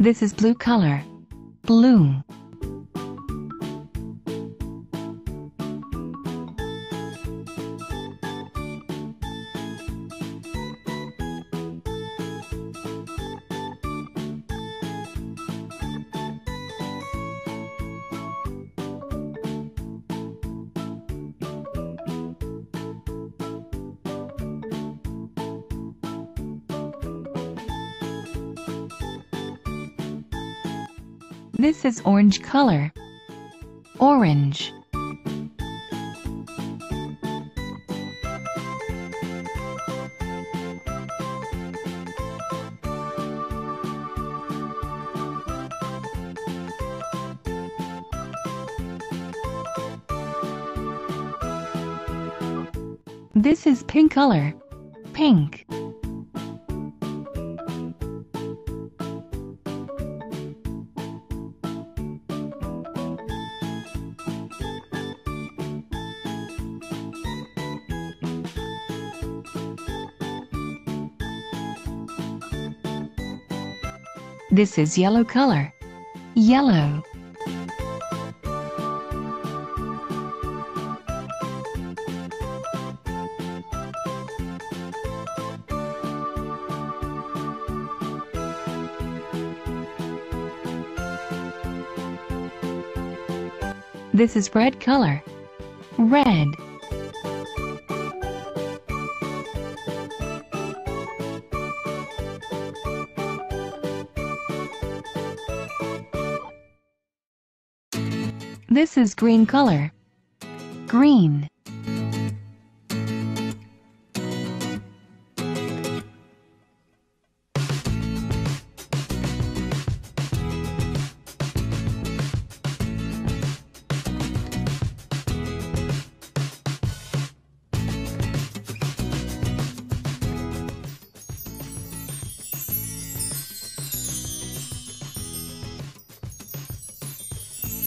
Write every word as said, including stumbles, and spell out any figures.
This is blue color. Blue. This is orange color. Orange. This is pink color. Pink. This is yellow color. Yellow. This is red color. Red. This is green color. Green.